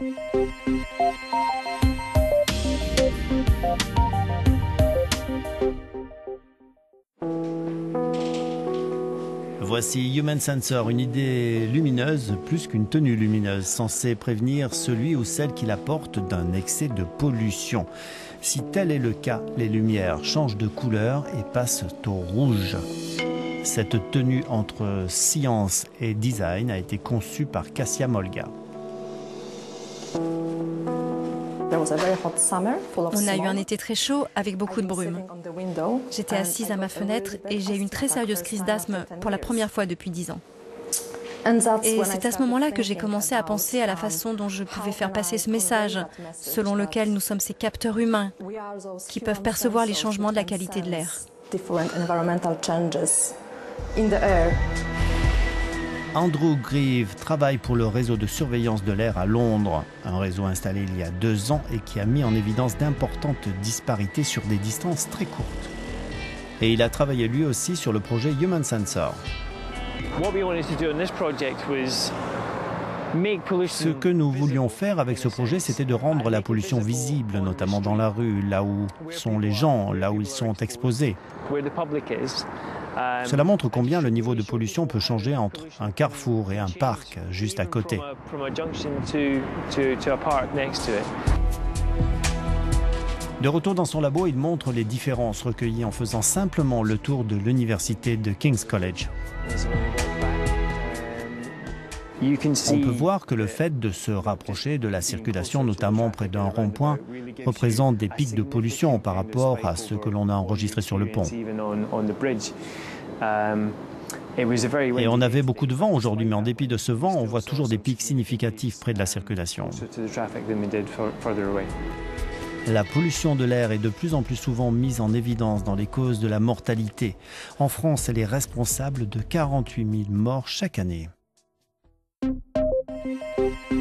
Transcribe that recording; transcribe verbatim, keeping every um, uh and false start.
Voici Human Sensor, une idée lumineuse plus qu'une tenue lumineuse, censée prévenir celui ou celle qui la porte d'un excès de pollution. Si tel est le cas, les lumières changent de couleur et passent au rouge. Cette tenue entre science et design a été conçue par Kasia Molga. On a eu un été très chaud avec beaucoup de brume. J'étais assise à ma fenêtre et j'ai eu une très sérieuse crise d'asthme pour la première fois depuis dix ans. Et c'est à ce moment-là que j'ai commencé à penser à la façon dont je pouvais faire passer ce message, selon lequel nous sommes ces capteurs humains qui peuvent percevoir les changements de la qualité de l'air. Andrew Grieve travaille pour le réseau de surveillance de l'air à Londres, un réseau installé il y a deux ans et qui a mis en évidence d'importantes disparités sur des distances très courtes. Et il a travaillé lui aussi sur le projet Human Sensor. Ce que nous voulions faire avec ce projet, c'était de rendre la pollution visible, notamment dans la rue, là où sont les gens, là où ils sont exposés. Cela montre combien le niveau de pollution peut changer entre un carrefour et un parc juste à côté. De retour dans son labo, il montre les différences recueillies en faisant simplement le tour de l'université de King's College. On peut voir que le fait de se rapprocher de la circulation, notamment près d'un rond-point, représente des pics de pollution par rapport à ce que l'on a enregistré sur le pont. Et on avait beaucoup de vent aujourd'hui, mais en dépit de ce vent, on voit toujours des pics significatifs près de la circulation. La pollution de l'air est de plus en plus souvent mise en évidence dans les causes de la mortalité. En France, elle est responsable de quarante-huit mille morts chaque année. Thank you.